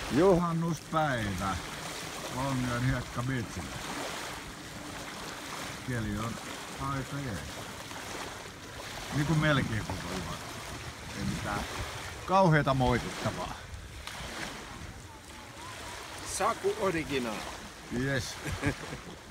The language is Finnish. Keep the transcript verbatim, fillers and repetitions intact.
Juhannuspäivä Longion Hiekka Beachillä. Keli on aika jees. Niinku melkein koko juhannus. Ei mitään kauheeta moitittavaa. Saku original. Yes.